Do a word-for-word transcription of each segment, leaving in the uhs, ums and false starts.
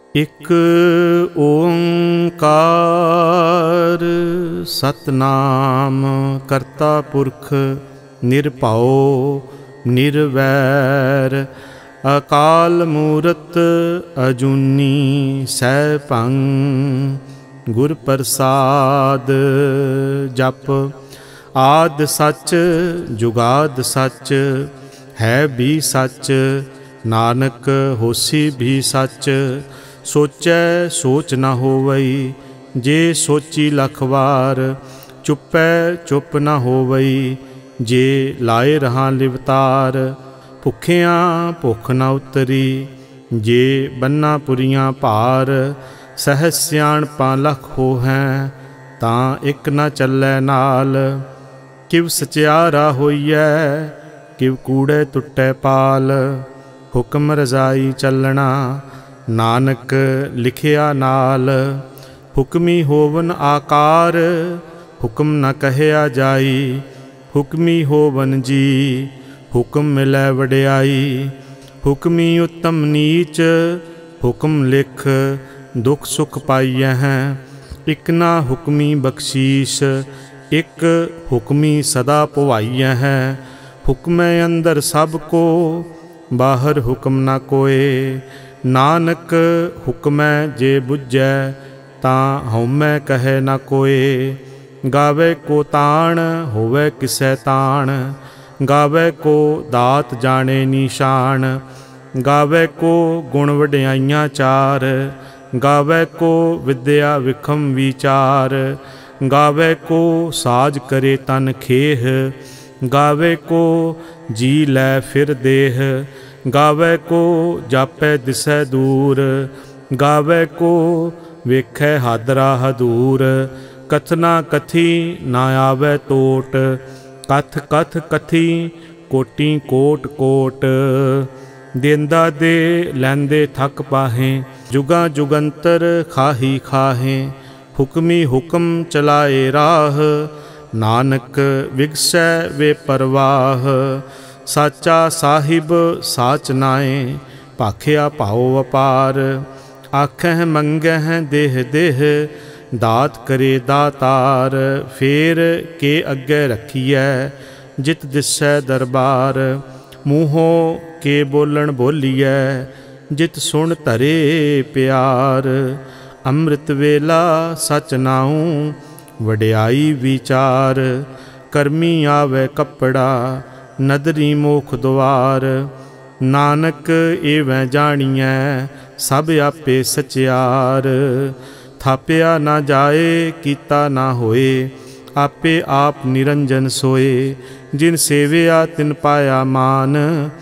इक ओंकार सतनाम करता पुरख निरभौ निर्वैर अकाल मूरत अजूनी सैभं गुर प्रसाद जप। आद सच जुगाद सच है भी सच नानक होसी भी सच। सोचै सोच न होवई जे सोची लख वार चुपै चुप न होवई जे लाए रहां लिवतार। भुखियां भुख न उतरी जे बन्ना पुरियां भार। सहज सियाणपां लख होहैं तां इक न चलै नाल। किव सचियारा होइए किव कूड़े टुटै पाल। हुक्म रजाई चलना नानक लिखिया नाल। हुक्मी होवन आकार हुक्म न कहया जाई। हुक्मी होवन जी हुक्म मिलै वड्याई। हुक्मी उत्तम नीच हुक्म लिख दुख सुख पाइए हैं। इक ना हुक्मी बख्शीश इक हुक्मी सदा पुवाइए हैं। हुक्मै अंदर सब को बाहर हुक्म न कोए। नानक हुक्मै जे बुझै तां हउमै कहे न कोए। गावे को ताण होवे किसै ताण गावे को दात जाने निशान। गावे को गुण वड्याइयां चार गावे को विद्या विखम विचार। गावे को साज करे तन खेह गावे को जी लै फिर देह। गावे को जापै दिसै दूर गावे को वेखै हादरा हदूर। कथना कथी ना आवे टोट कथ कथ कथी कोटी कोट कोट। देंदा दे लैंदे थक पाहें जुगा जुगंतर खाही खाहें। हुक्मी हुक्म चलाए राह नानक विगसै वे परवाह। साचा साहिब साच नाए भाखिया भाओ अपार। आखैं मंगैं देह देह दात करे दातार। फेर के अग्गे रखिए जित दिसै दरबार। मूहों के बोलन बोलिए जित सुन धरे प्यार। अमृत वेला सच नाऊं वड्याई विचार। करमी आवे कपड़ा नदरी मोख द्वार। नानक एवं जानिए सब आपे सचियार। थापिया ना जाए कीता ना होए आपे आप निरंजन सोए। जिन सेविया तिन पाया मान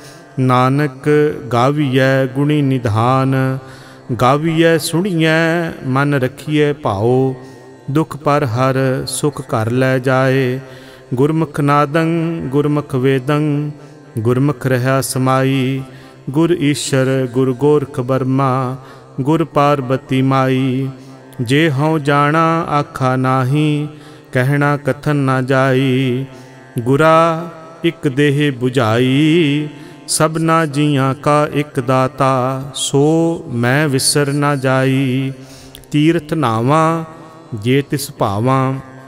नानक गाविए गुणी निधान। गाविए सुनिए मन रखिए भाओ दुख पर हर सुख कर लै जाए। गुरमुख नादं गुरमुख वेदं गुरमुख रहा समाई। गुर ईश्वर गुर गोरख बर्मा गुर पार्वती माई। जे हूँ जाना आखा नाही कहना कथन ना जाई। गुरा इक देह बुझाई सबना जियां का एक दाता। सो मैं विसर ना जाई। तीर्थ नावां जे तिस भावां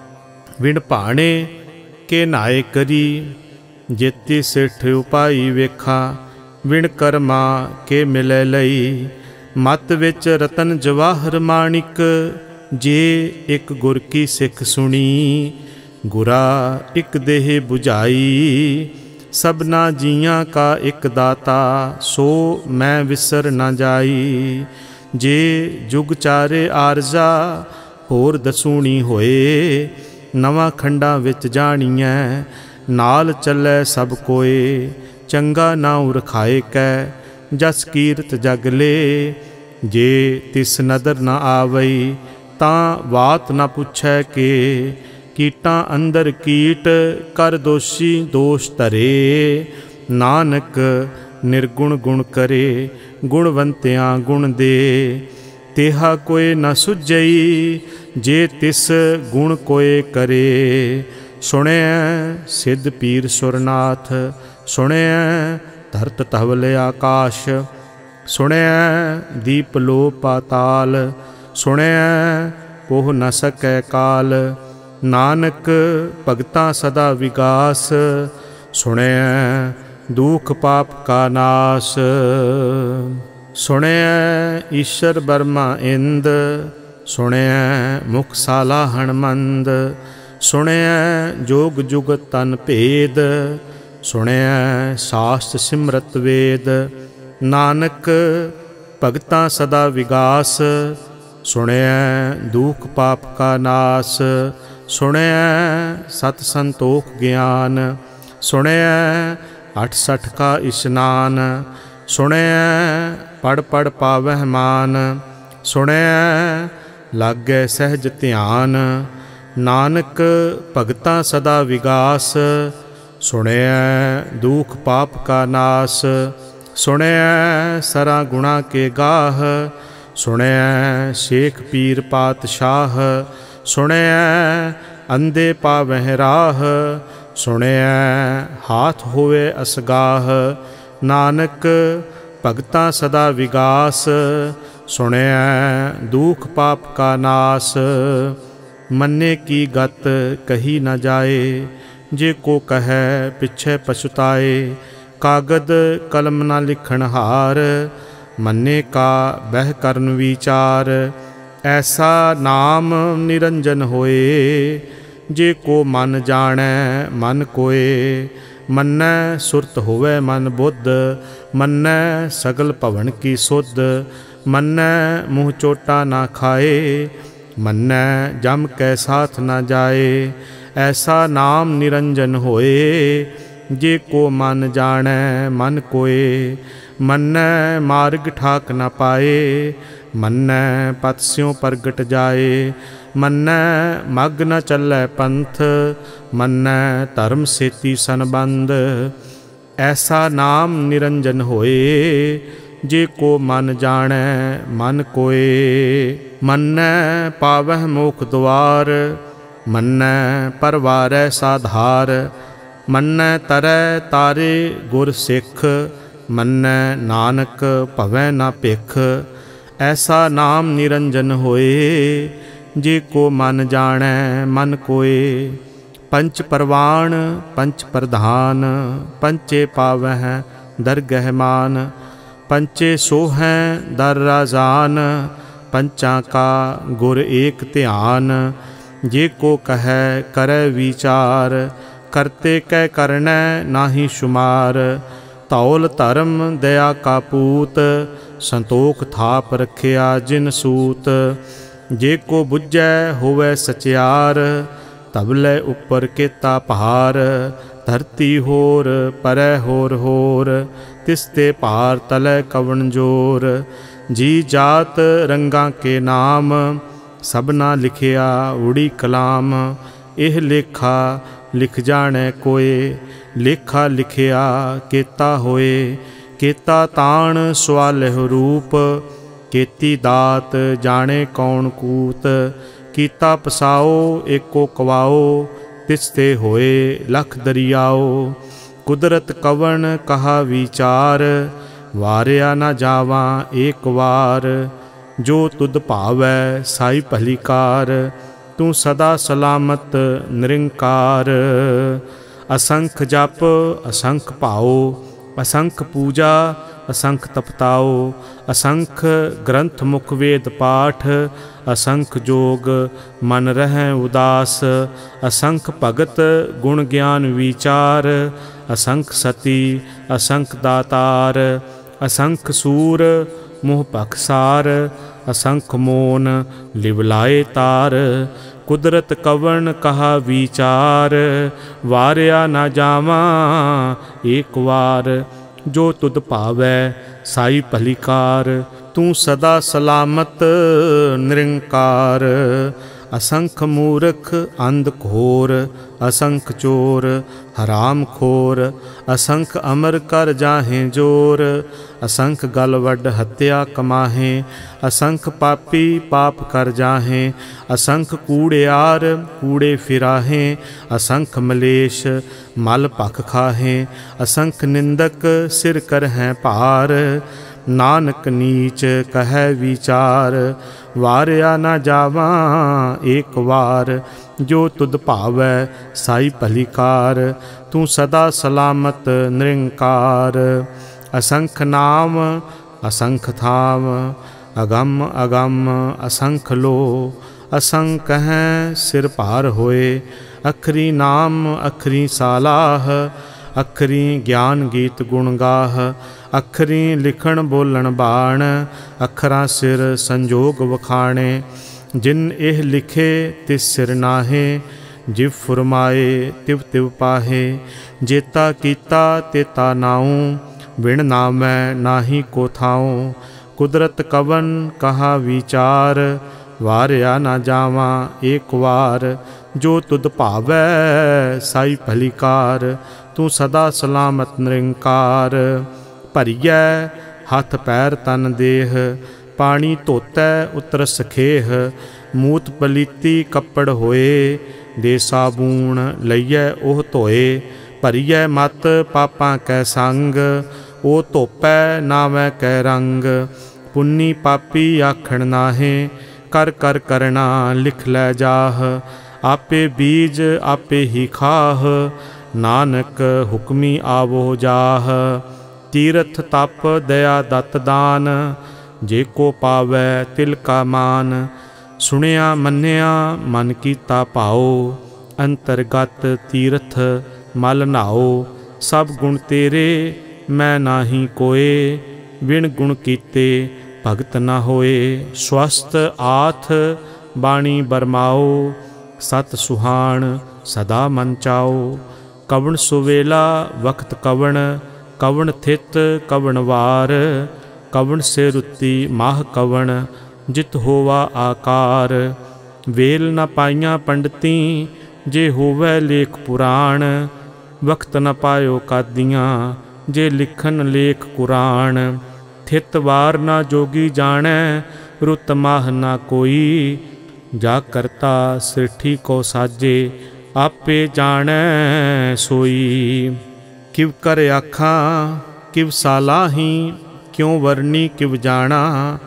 विण भाणे के नाए करी। जेती सिठ उपाई वेखा विण कर्मा के मिले लई। मत विच रतन जवाहर माणिक जे एक गुर की सिख सुनी। गुरा एक देह बुझाई सबना जियां का एक दाता। सो मैं विसर न जाई। जे जुग चारे आरजा होर दसूणी होए। नवां खंडां विच जाणीए नाल चलै सब कोए। चंगा नाउं रखाए कै जस कीरत जग ले। जे तिस नदर न आवई तां बात न पुछै के। कीटां अंदर कीट कर दोषी दोष धरे। नानक निर्गुण गुण करे गुणवंतियां गुण दे। तेहा कोई न सुझई जे तिस गुण कोय करे। सुने सिद्ध पीर सुरनाथ सुने धरत धवल आकाश। सुणिया दीप लो पाताल, सुणिया पोह न सकै काल। नानक भगतां सदा विगास, सुणिया दुख पाप का नाश। सुणिया ईश्वर बर्मा इंद, सुणिया मुखशाला हणमंद। सुणिया जोग जुगत तन भेद, सुणिया शास्त्र सिमरत वेद। नानक भगतां सदा विगास, सुणिया दुख पाप का नाश। सुणिया सत संतोख ज्ञान, सुणिया अठ सठ का इशनान। सुणिया पढ़ पढ़ पावह मान, सुणिया लागै सहज ध्यान। नानक भगतां सदा विगास, सुणिया दुख पाप का नाश। सुणिया सरा गुणा के गाह, सुणिया शेख पीर पातशाह। सुणिया अंधे पावह राह, सुणिया हाथ होवे असगाह। नानक भगतां सदा विगास, सुणिया दुख पाप का नाश। मन्ने की गत कही न जाए, जे को कहे पिछे पछुताए। कागद कलम न लिखण हार, मन्ने का बह करन विचार। ऐसा नाम निरंजन होए, जे को मन जाने मन कोय। मन्नै सुरत होवे मन बुद्ध, मन्नै सगल भवन की सुध। मन्नै मुँह चोटा ना खाए, मन्नै जम कै साथ न जाए। ऐसा नाम निरंजन होए, जे को मन जाने मन कोय। मन्नै मार्ग ठाक न पाए, मन्नै पथ स्यों प्रगट जाए। मन्नै मग न चलै पंथ, मन्नै धर्म सेती संबंध। ऐसा नाम निरंजन होए, जे को मन जाने मन कोय। मन्नै पावह मोख द्वार, मन्नै परवारै साधार। मन्नै तरै तारे गुर सिख, मन्नै नानक भवै न भिख। ऐसा नाम निरंजन होए, जे को मन जाने मन कोय। पंच परवान पंच प्रधान, पंचे पावह दरगह मान। पंचे सोहैं दर राजान, पंचा का गुर एक ध्यान। जे को कहे करे विचार, करते कै करनै नाहि शुमार। तौल धर्म दया का पूत, संतोख थाप रखिया जिन सूत। जे को बुझै होवै सचियार, तबले उपर केता पहार। धरती होर परै होर होर, तिसते पार तलै कवन जोर। जी जात रंगा के नाम, सबना लिखिया उड़ी कलाम। एह लेखा लिख जाने कोय, लेखा लिखिया केता होए। केता ताण सवालह रूप, केती दात जाने कौन कूत। कीता पसाओ एको कवाओ, तिसते होए लख दरियाओ। कुदरत कवन कहा विचार, वारिया न जावा एक वार। जो तुद भावै साई भलीकार, तू सदा सलामत निरंकार। असंख जप असंख भाओ, असंख पूजा असंख तपताओ। असंख ग्रंथ मुख वेद पाठ, असंख जोग मन रहै उदास। असंख भगत गुण ज्ञान विचार, असंख सती असंख दातार। असंख सूर मुँह पखसार, असंख मोन लिवलाए तार। कुदरत कवन कहा विचार, वारिया न जावा एक वार। जो तुद भावै साई भलीकार, तू सदा सलामत निरंकार। असंख मूर्ख अंध घोर, असंख चोर हराम खोर। असंख अमर कर जाहें जोर, असंख गल वड हत्या कमाहें। असंख पापी पाप कर जाहें, असंख कूड़ियार कूड़े फिराहें। असंख मलेश मल भख खाहें, असंख निंदक सिर कर हैं पार। नानक नीच कह विचार। वारिया न जावां एक वार, जो तुद भावै साई भलीकार। तू सदा सलामत निरंकार। असंख नाम असंख थाम, अगम अगम असंख लो। असंख हैं सिर भार होए, अखरी नाम अखरी सालाह। अखरी ज्ञान गीत गुण गाह, अखरी लिखण बोलण बाण। अखरां सिर संजोग वखाणे, जिन एह लिखे तिस सिर नाहे। जिव फुरमाए तिव तिव पाहे, जेता कीता तेता नाऊं। बिन नामै नाही को थाऊं, कुदरत कवन कहा विचार। वारिया न जावां एक वार, जो तुद भावै साई भलीकार। तू सदा सलामत निरंकार। भरियै हथ पैर तन देह, पानी धोतै उतर सखेह। मूत पलीती कपड़ होए, दे साबून लईयै ओह धोए। भरियै मत पापां कै संग, ओ धोपै नावै कै रंग। पुन्नी पापी आखण नाहे, कर कर करना लिख लै जाह। आपे बीज आपे ही खाह, नानक हुक्मी आवो जाह। तीरथ तप दया दत्त दान, जे को पावै तिल का मान। सुनिया मन्निया मन कीता भाओ, अंतरगत तीरथ मल नाओ। सब गुण तेरे मैं नाही कोए, बिन गुण कीते भगत न होए। स्वस्थ आथ बाणी बरमाओ, सत सुहान सदा मन चाओ। कवन सुवेला वक्त कवन, कवन थित कवन वार। कवन से रुत्ती माह कवन, जित होवा आकार। वेल न पाइयां पंडिती, जे होवै लेख पुराण। वक्त न पायो कादियाँ, जे लिखन लेख कुरान। थित वार ना जोगी जानै, रुत माह ना कोई। जा करता सृष्टि को साजे, आपे जानै सोई। किव कर आखा किव सालाही, क्यों वरनी किव जाना।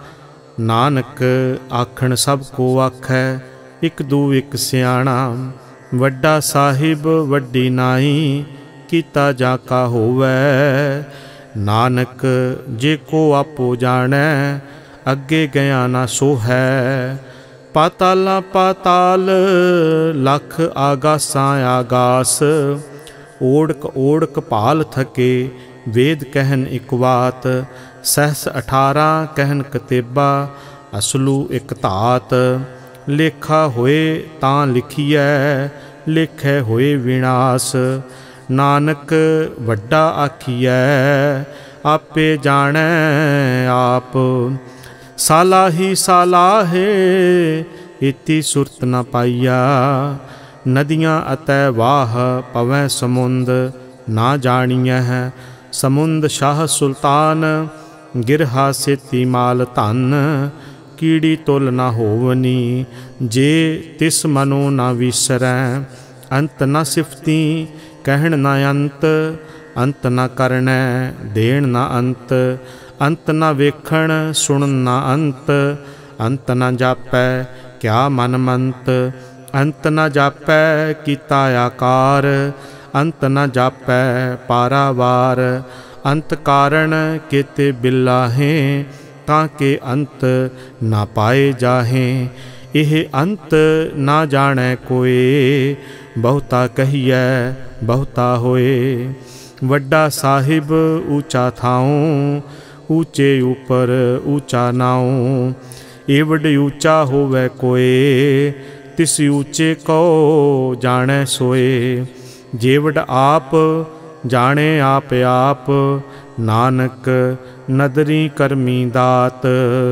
नानक आखण सब को आखै, इक दू इक सियाणा। वड्डा साहिब वड्डी नाई, कीता जाका होवै। नानक जे को आपो जानै, अगे गया ना सो है। पाताला पाताल लख आगासां आगास। ओढ़क ओढ़क पाल थके, वेद कहन इक वात। सहस अठारह कहन कतेबा, असलू एक धात। लेखा होए तां लिखिए, लेखै होए विनाश। नानक वड्डा आखिए, आपे जानै आप। सालाही सालाहे, इति सुरत न पाइया। नदियाँ अतै वाह पवै समुंद, ना जानियह। समुंद शाह सुल्तान, गिरहा सेती माल धन। कीड़ी तुल न होवनी, जे तिस मनो न विसरै। अंत न सिफती कहण न अंत, अंत न करनै देण न अंत। अंत न वेखण सुणन न अंत, अंत न जापै क्या मन मंत। अंत न जापै कीता आकार, अंत न जापै पारावार। अंत कारण केते बिलाहें, ताके अंत ना पाए जाहें। यह अंत ना जाने कोए, बहुता कहिए बहुता होए। वड्डा साहिब ऊँचा थाऊं, ऊँचे ऊपर ऊँचा नाऊं। एवड ऊँचा होवे कोए, तिस ऊँचे को जाने सोए। जेवड आप जाने आप आप, नानक नदरी करमी दात।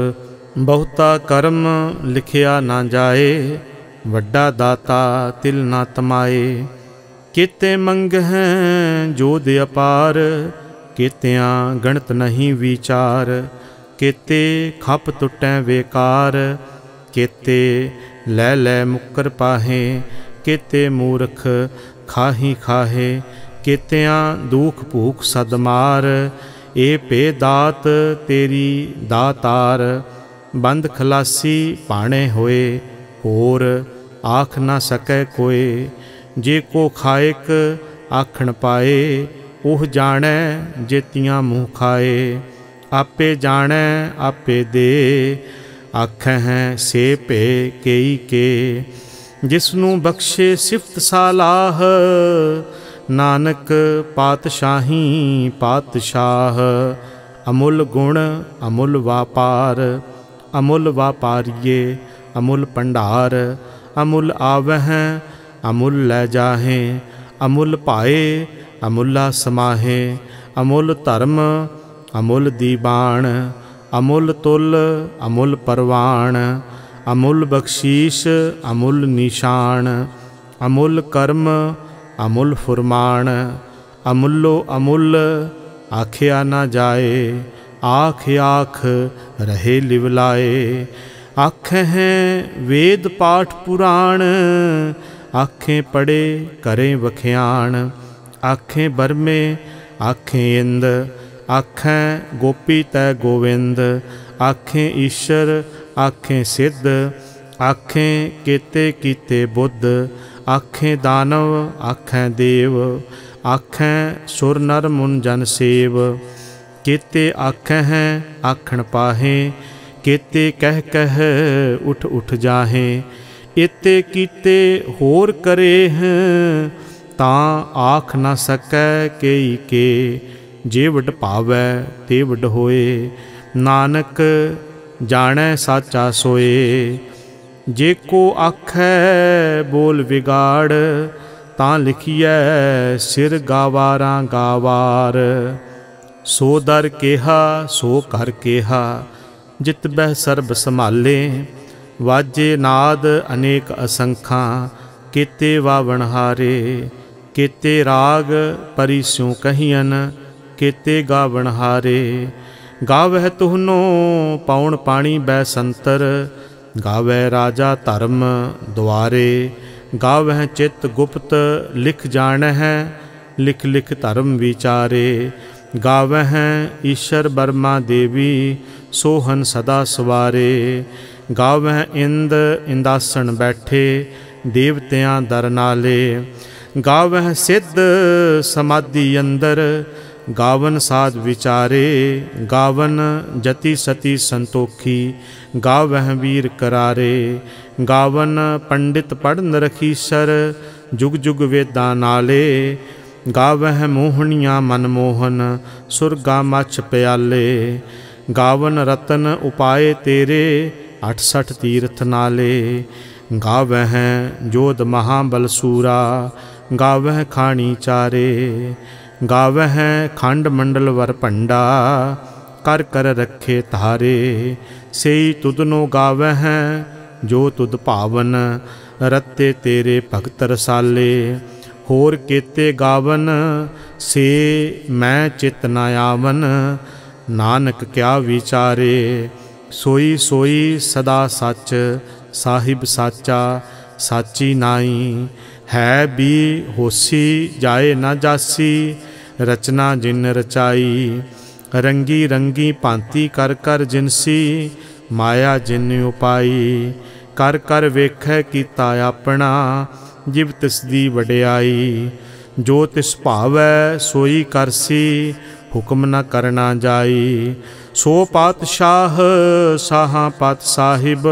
बहुता कर्म लिखिया ना जाए, वड्डा दाता तिल ना तमाए। केते मंग हैं जोध अपार, केतियाँ गणत नहीं विचार। केते खप टुटै बेकार, केते लै लै मुक्कर पाहे। केते मूर्ख खाही खाहे, केतियाँ दुख भूख सदमार। ए पे दात तेरी दातार। बंद खलासी पाणे होए, होर आख ना सकै कोय। जे को खाएक आखण पाए, ओह जाणै जेतियां मूँह खाए। आपे जाणै आपे दे, आखै हैं से पे केई के। जिसनू बख्शे सिफत सालाह, नानक पातशाही पातशाह। अमुल गुण अमुल वापार, अमुल वापारिये अमुल भंडार। अमुल आवहें अमुल लै जाहें, अमुल पाए अमुला समाहें। अमुल धर्म अमुल दीबान, अमुल तुल अमुल परवान। अमुल बख्शीश अमुल निशान, अमुल कर्म अमुल फुरमान। अमुलो अमुल आखिया ना जाए, आख आख रहे लिवलाए। आखें हैं वेद पाठ पुराण, आखें पढ़े करें वख्याण। आखें बरमे आखें इंद, आखें गोपी तै गोविंद। आखें ईश्वर आखें सिद्ध, आखें केते कीते बुद्ध। आखें दानव आखें देव, आखें सुर नर मुन जन सेव। केते आखें हैं आखण पाहें, केते कह कह उठ उठ जाहें। एते कीते होर करे हैं, तां आख ना सकै केई के। जे वड भावै ते वड होए, नानक जाणै साचा सोए। जे को आखै बोल विगाड़, तां लिखिए सिर गावारां गावार। सो दर केहा सो कर केहा, जित बह सर्ब संभाले। वाजे नाद अनेक असंखां, केते वावण हारे। केते राग परि स्यों कहियन, केते गावण हारे। गावह तुहनो पाउण पाणी बै संतर, गावै राजा धर्म द्वारे। गावह चित गुप्त लिख जानह, लिख लिख धर्म विचारे। गावह ईश्वर बर्मा देवी, सोहन सदा सवारे। गावह इंद इंदासन बैठे, देवतियां दर नाले। गावह सिद्ध समाधि अंदर, गावन साध विचारे। गावन जति सती संतोखी, गावह वीर करारे। गावन पंडित पढ़न रखीसर, जुग जुग वेदां नाले। गावह मोहनियां मनमोहन, सुरगा मछ प्याले। गावन रतन उपाय तेरे, अठसठ तीर्थ नाले। गावह जोध महाबलसूरा, गावह खाणी चारे। गावह खंड मंडल वर भंडा, कर कर रखे तारे। सेई तुदनो गावह जो तुद भावन, रत्ते तेरे भगत रसाले। होर केते गावन से मैं चित न आवन, नानक क्या विचारे। सोई सोई सदा सच, साहिब साचा साची नाई। है भी होसी जाए न जासी, रचना जिन रचाई। रंगी रंगी भांति कर कर जिनसी, माया जिन उपाई। कर कर वेखै कीता अपना, जिव तिसदी वडियाई। जो तिस भावै सोई करसी, हुक्म न करना जाई। सो पातशाह साहां पात साहिब,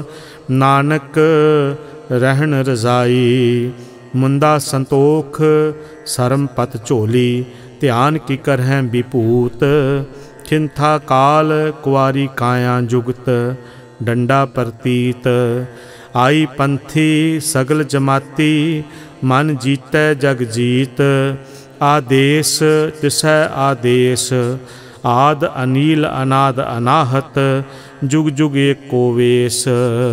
नानक रहन रजाई। मुंदा संतोख सरम पत झोली, ध्यान की करहैं विभूत। खिंथा काल कुआरी काया जुगत, डंडा प्रतीत। आई पंथी सगल जमाती, मन जीतै जग जीत। आदेश तिसै आदेश, आद अनील अनाद अनाहत। जुग जुग एको वेश।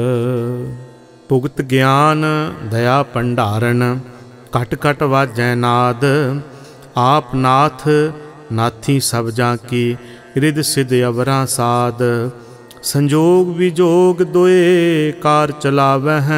भुगत ज्ञान दया भंडारण, घट घट वाजै नाद। आप नाथ नाथी सब जा की, रिद सिद अवरां साध। संजोग विजोग दोए कार चलावह,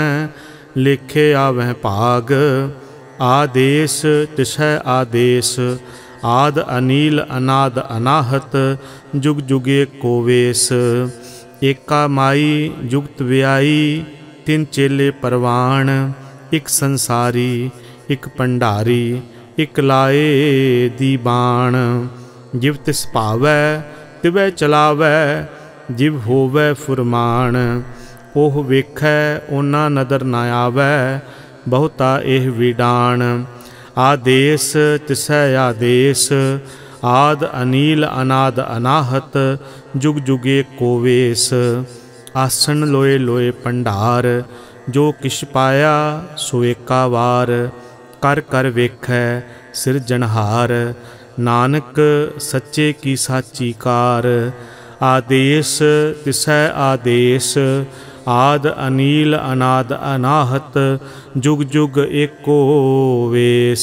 लेखे आवह भाग। आदेश तिसै आदेश, आद अनील अनाद अनाहत जुग जुगे को वेस। एका माई जुगत व्याई तिन चेले परवान। एक संसारी एक भंडारी एक लाए दीबान। जिव तिस भावै तिवै चलावै जिव होवै फुरमान। ओह वेखै ओना नदर न आवै बहुता एह विडान। आदेश तिसै आदेश आद अनील अनाद अनाहत जुग जुगे को वेस। आसन लोए लोए भंडार जो किश पाया सो एका वार। कर कर वेखै सिरजनहार नानक सच्चे की साची कार। आदेश तिसै आदेश आद अनील अनाद अनाहत जुग जुग एको वेस।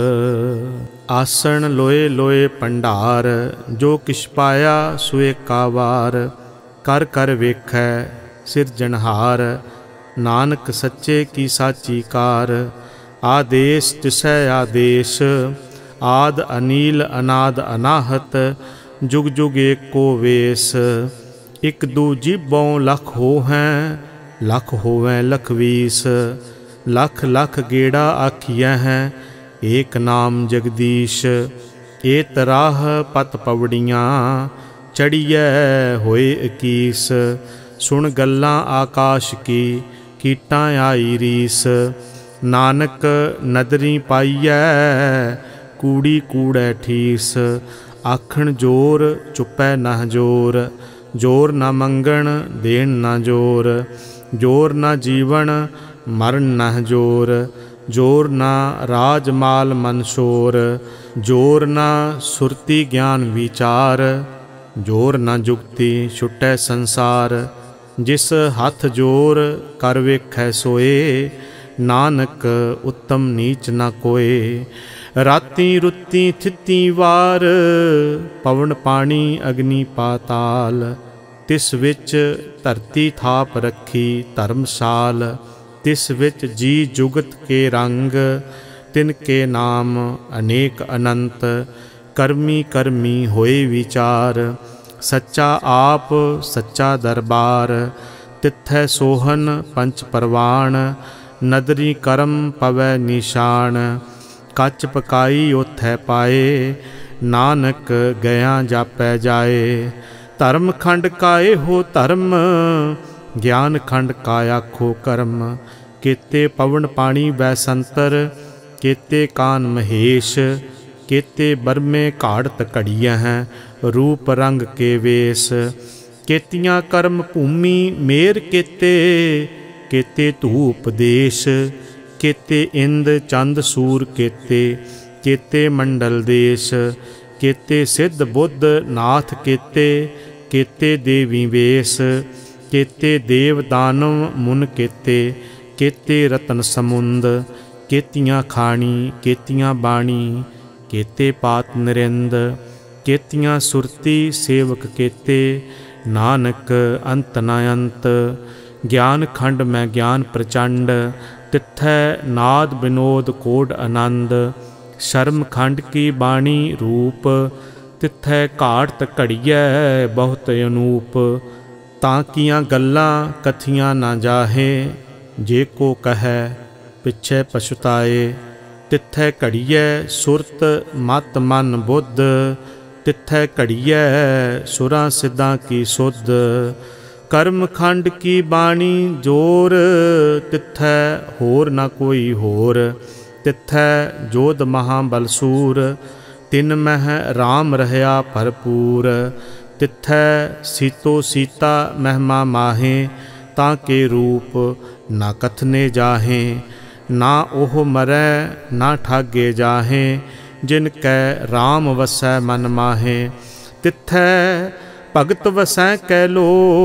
आसन लोए लोए भंडार जो किश पाया सो एका वार। कर कर वेखै सिरजनहार नानक सच्चे की साची कार। आदेश तिसै आदेश आद अनील अनाद अनाहत जुग जुग एको वेस। एक दू जीबों लख हो हैं लख होवैं लख वीस। लख लख गेड़ा आखिया हैं एक नाम जगदीश। ए तराह पत पवड़ियाँ चढ़िए होए इकीस। सुन गल्लां आकाश की कीटां आई रीस। नानक नदरी पाइयै कूड़ी कूड़ै ठीस। आखण जोर चुपै नह जोर जोर न मंगण देण न जोर। जोर न जीवन मरण न जोर। जोर न राज माल मनशोर। जोर न सुरती ज्ञान विचार। जोर न जुगती छुटै संसार। जिस हथ जोर कर वेखै सोए नानक उत्तम नीच न कोए। राती रुती थिती वार पवन पानी अग्नि पाताल। तिस विच धरती थाप रखी धर्मशाल। तिस विच जी जुगत के रंग तिनके नाम अनेक अनंत। कर्मी कर्मी होए विचार सच्चा आप सच्चा दरबार। तिथै सोहन पंच परवान नदरी करम पवै निशान। कच पकाई ओथै पाए नानक गया जापै जाए। धर्म खंड काए हो धर्म ज्ञान खंड का आखो कर्म। केते पवन पानी बैसंतर केते कान महेश। केते बरमे घाड़त घड़िया हैं रूप रंग के वेश। केतियां कर्म भूमि मेर केते केते धूप देश। केते इंद चंद सूर केते केते मंडल देश। केते सिद्ध बुद्ध नाथ केते केते देवी वेश। केते देव दानव मुन केते केते रतन समुंद। केतियां खाणी केतियां बाणी केते पात नरिंद। केतियां सुरती सेवक केते नानक अंत न अंत। ज्ञान खंड में ज्ञान प्रचंड तिथै नाद विनोद कोड आनंद। शर्म खंड की बाणी रूप तिथै घाड़त घड़ियै बहुत अनूप। ताकियां गल्लां कथियां ना जाहे जे को कहे पिछे पछुताए। तिथै घड़ियै सुरत मत मन बुद्ध। तिथै घड़ियै सुरां सिद्धां की सुध। कर्म खंड की बाणी जोर तिथै होर न कोई होर। तिथै जोध महाबलसूर तिन मह राम रहया भरपूर। तिथै सीतो सीता महिमा माहे ताके रूप ना कथने जाहे। ना ओह मरै ना ठागे जाहे जिनकै राम वसै मन माहे। तिथै भगत वसै कै लो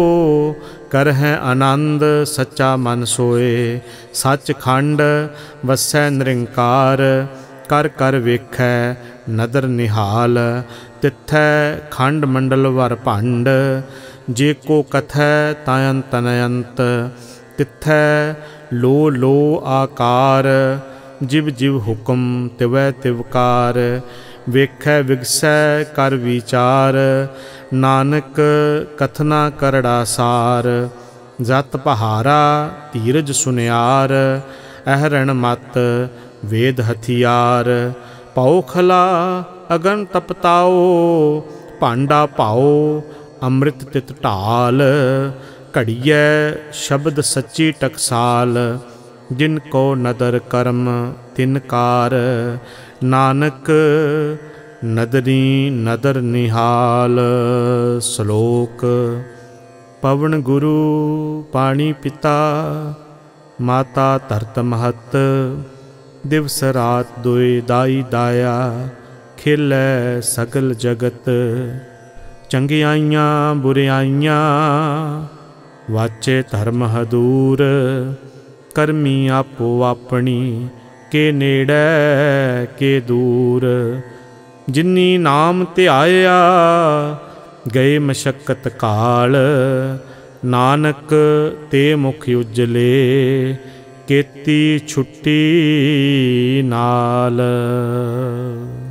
करहै आनंद सच्चा मन सोए। सच खंड वसै निरंकार कर कर वेखै नदर निहाल। तिथै खंड मंडल वर भंड जे को कथै तयंत अनंत। तिथै लो लो आकार जिव जिव हुक्म तिवै तिवकार। वेखै विगसै कर विचार, नानक कथना करड़ा सार। जत पहारा धीरज सुनियार, अहरण मत वेद हथियार। पौखला अगन तपताओ, भांडा पाओ अमृत तित ढाल। घड़ियै शब्द सच्ची टकसाल, जिनको नदर कर्म तिनकार। नानक नदरी नदर निहाल। श्लोक। पवन गुरु पानी पिता, माता धरत महत। दिवस रात दोए दाई दाया, खेलै सगल जगत। चंगियाइयां बुरियाइयां, वाचे धर्म हदूर। करमी आपो अपनी, के नेड़ै के दूर। जिन्नी नाम ध्याया, गए मशक्कत काल। नानक ते मुख उजले, केती छुट्टी नाल।